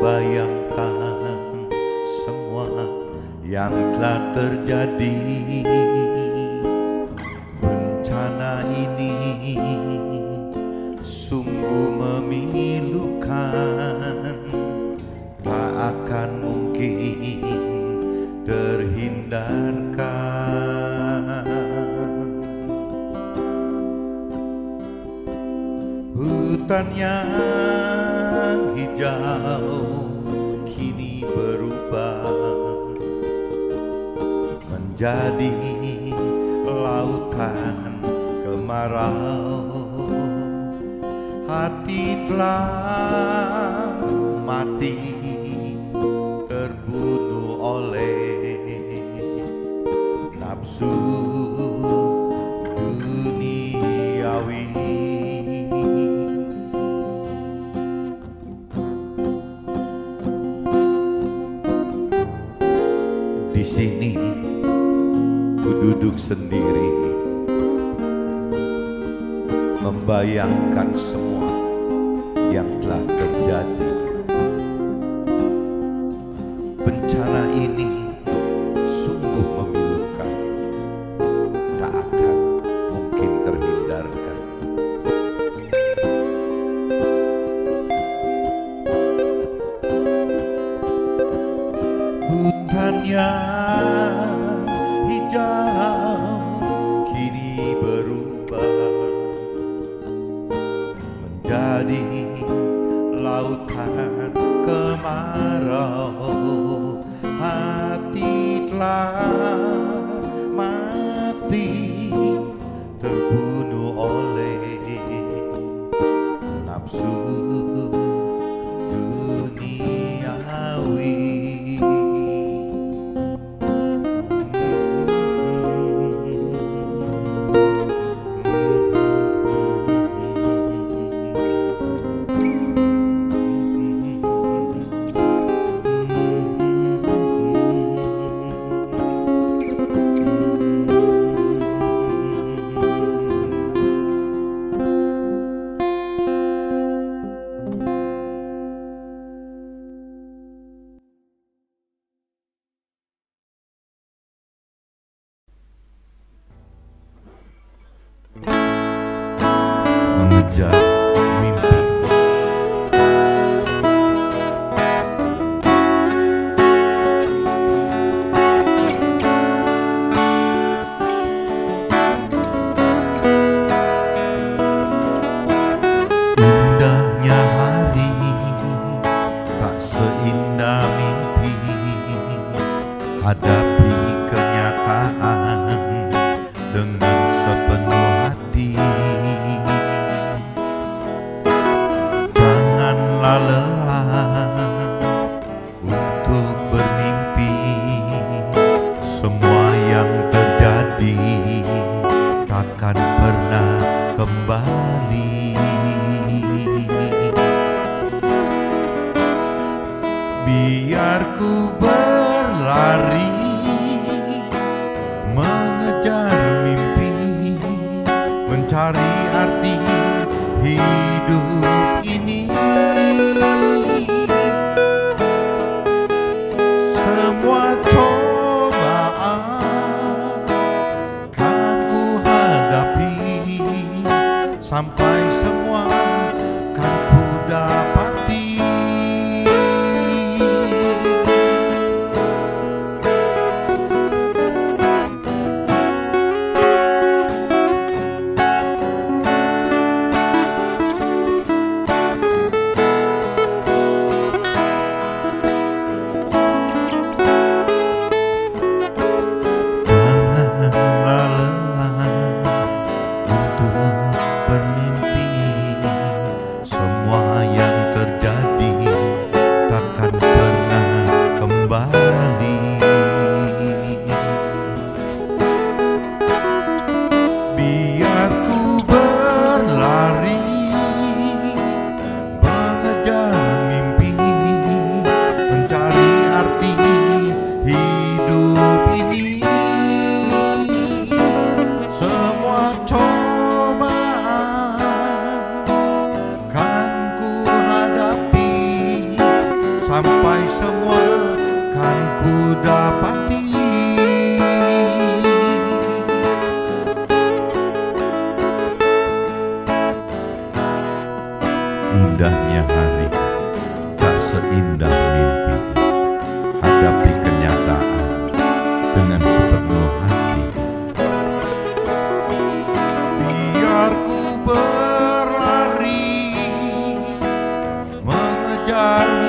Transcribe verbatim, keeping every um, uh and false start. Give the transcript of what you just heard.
membayangkan semua yang telah terjadi. Bencana ini sungguh memilukan, tak akan mungkin terhindarkan. Hutan yang hijau kini berubah menjadi lautan kemarau. Hati telah mati terbunuh oleh nafsu duniawi. Di sini ku duduk sendiri, membayangkan semua yang telah terjadi. Bencana ini sungguh memilukan, tak akan mungkin terhindarkan. Hutan yang hijau kini berubah menjadi lautan kemarau. Hati telah mati terbunuh oleh nafsu duniawi. sampai semua kan ku dapati. Indahnya hari tak seindah mimpi, hadapi kenyataan dengan sepenuh hati. Biar ku berlari mengejar